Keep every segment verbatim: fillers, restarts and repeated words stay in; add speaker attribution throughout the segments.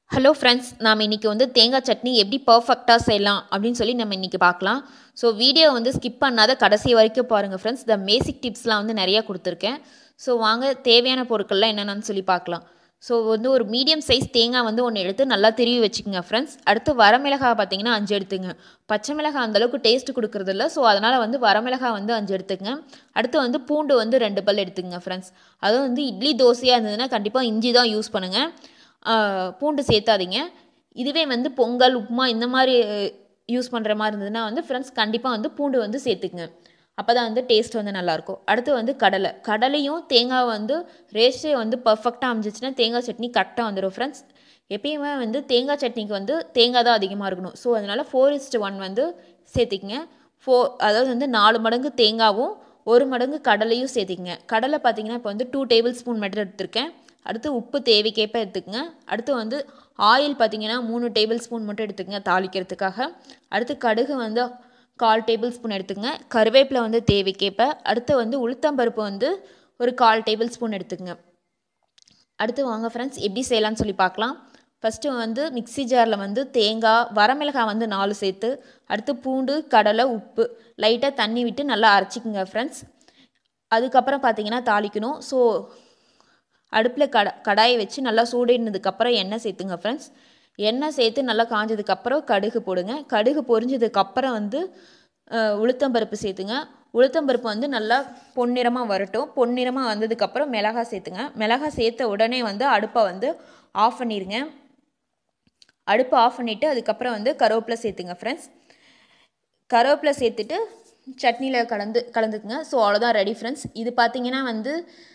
Speaker 1: Hello friends, நாம் இன்றைக்கி வந்து தேங்காய் சட்னி எப்படி பர்ஃபெக்டாக செய்யலாம் அப்படின்னு சொல்லி நம்ம இன்றைக்கி பார்க்கலாம். ஸோ வீடியோ வந்து ஸ்கிப் பண்ணாத கடைசி வரைக்கும் பாருங்கள் ஃப்ரெண்ட்ஸ். த பேசிக் டிப்ஸ்லாம் வந்து நிறையா கொடுத்துருக்கேன். ஸோ வாங்க தேவையான பொருட்கள்லாம் என்னென்னு சொல்லி பார்க்கலாம். ஸோ வந்து ஒரு மீடியம் சைஸ் தேங்காய் வந்து ஒன்று எடுத்து நல்லா திருவி வச்சுக்கோங்க ஃப்ரெண்ட்ஸ். அடுத்து வரமிளகாய் பார்த்தீங்கன்னா அஞ்சு எடுத்துங்க. பச்சை மிளகாய் அந்தளவுக்கு டேஸ்ட்டு கொடுக்குறது இல்லை. ஸோ அதனால் வந்து வரமிளகாய் வந்து அஞ்சு எடுத்துங்க. அடுத்து வந்து பூண்டு வந்து ரெண்டு பல் எடுத்துங்க ஃப்ரெண்ட்ஸ். அதுவும் வந்து இட்லி தோசையாக இருந்ததுன்னா கண்டிப்பாக இஞ்சி தான் யூஸ் பண்ணுங்கள், பூண்டு சேர்த்தாதீங்க. இதுவே வந்து பொங்கல் உப்புமா இந்த மாதிரி யூஸ் பண்ணுற மாதிரி இருந்ததுன்னா வந்து ஃப்ரெண்ட்ஸ் கண்டிப்பாக வந்து பூண்டு வந்து சேர்த்துக்குங்க. அப்போ தான் வந்து டேஸ்ட் வந்து நல்லாயிருக்கும். அடுத்து வந்து கடலை கடலையும் தேங்காய் வந்து ரேஷியோ வந்து பர்ஃபெக்டாக அமைஞ்சிச்சுன்னா தேங்காய் சட்னி கரெக்டாக வந்துடும் ஃப்ரெண்ட்ஸ். எப்பயுமே வந்து தேங்காய் சட்னிக்கு வந்து தேங்காய் தான் அதிகமாக இருக்கணும். ஸோ அதனால் ஃபோர் இஸ்ட்டு ஒன் வந்து சேர்த்திக்கங்க. ஃபோ அதாவது வந்து நாலு மடங்கு தேங்காவும் ஒரு மடங்கு கடலையும் சேர்த்திக்கங்க. கடலை பார்த்திங்கன்னா இப்போ வந்து டூ டேபிள் ஸ்பூன் மட்டும் எடுத்திருக்கேன். அடுத்து உப்பு தேவைக்கேற்ப எடுத்துக்கங்க. அடுத்து வந்து ஆயில் பார்த்திங்கன்னா மூணு டேபிள் ஸ்பூன் மட்டும் எடுத்துக்கங்க தாளிக்கிறதுக்காக. அடுத்து கடுகு வந்து கால் டேபிள் ஸ்பூன் எடுத்துக்கங்க. கருவேப்பிலை வந்து தேவைக்கேற்ப. அடுத்து வந்து உளுத்தம்பருப்பு வந்து ஒரு கால் டேபிள் ஸ்பூன் எடுத்துக்கங்க. அடுத்து வாங்க ஃப்ரெண்ட்ஸ் எப்படி செய்யலாம்னு சொல்லி பார்க்கலாம். ஃபஸ்ட்டு வந்து மிக்சி ஜாரில் வந்து தேங்காய் வரமிளகாய் வந்து நாலு சேர்த்து, அடுத்து பூண்டு கடலை உப்பு லைட்டாக தண்ணி விட்டு நல்லா அரைச்சிக்குங்க ஃப்ரெண்ட்ஸ். அதுக்கப்புறம் பார்த்திங்கன்னா தாளிக்கணும். ஸோ அடுப்பில் கட கடாயை வச்சு நல்லா சூடினதுக்கப்புறம் எண்ணெய் சேர்த்துங்க ஃப்ரெண்ட்ஸ். எண்ணெய் சேர்த்து நல்லா காஞ்சதுக்கப்புறம் கடுகு போடுங்க. கடுகு பொரிஞ்சதுக்கப்புறம் வந்து உளுத்தம்பருப்பு சேர்த்துங்க. உளுத்தம்பருப்பு வந்து நல்லா பொன்னிறமாக வரட்டும். பொன்னிறமாக வந்ததுக்கப்புறம் மிளகாய் சேர்த்துங்க. மிளகாய் சேர்த்த உடனே வந்து அடுப்பை வந்து ஆஃப் பண்ணிடுங்க. அடுப்பை ஆஃப் பண்ணிவிட்டு அதுக்கப்புறம் வந்து கருவேப்பிலை சேர்த்துங்க ஃப்ரெண்ட்ஸ். கருவேப்பிலை சேர்த்துட்டு சட்னியில் கலந்து கலந்துக்குங்க. ஸோ அவ்வளோதான் ரெடி ஃப்ரெண்ட்ஸ். இது பார்த்திங்கன்னா வந்து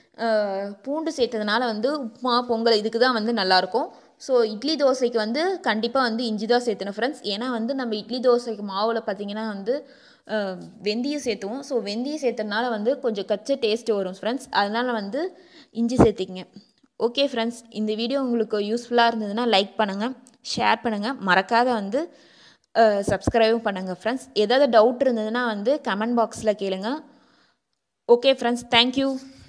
Speaker 1: பூண்டு சேர்த்ததுனால வந்து உப்புமா பொங்கல் இதுக்கு தான் வந்து நல்லாயிருக்கும். ஸோ இட்லி தோசைக்கு வந்து கண்டிப்பாக வந்து இஞ்சி தான் சேர்த்தணும் ஃப்ரெண்ட்ஸ். ஏன்னா வந்து நம்ம இட்லி தோசைக்கு மாவில் பார்த்திங்கன்னா வந்து வெந்தயம் சேர்த்துவோம். ஸோ வெந்தயம் சேர்த்தனால வந்து கொஞ்சம் கச்ச டேஸ்ட்டு வரும் ஃப்ரெண்ட்ஸ். அதனால் வந்து இஞ்சி சேர்த்திக்கங்க. ஓகே ஃப்ரெண்ட்ஸ், இந்த வீடியோ உங்களுக்கு யூஸ்ஃபுல்லாக இருந்ததுன்னா லைக் பண்ணுங்கள், ஷேர் பண்ணுங்கள், மறக்காத வந்து சப்ஸ்கிரைபும் பண்ணுங்கள் ஃப்ரெண்ட்ஸ். ஏதாவது டவுட் இருந்ததுன்னா வந்து கமெண்ட் பாக்ஸில் கேளுங்க. Okay friends, thank you.